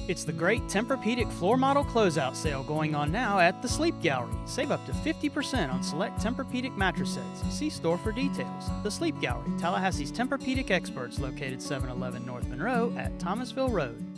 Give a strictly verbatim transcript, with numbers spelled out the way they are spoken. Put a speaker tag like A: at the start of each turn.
A: It's the great Tempurpedic floor model closeout sale going on now at the Sleep Gallery. Save up to fifty percent on select Tempurpedic mattress sets. See store for details. The Sleep Gallery, Tallahassee's Tempurpedic experts, located seven eleven North Monroe at Thomasville Road.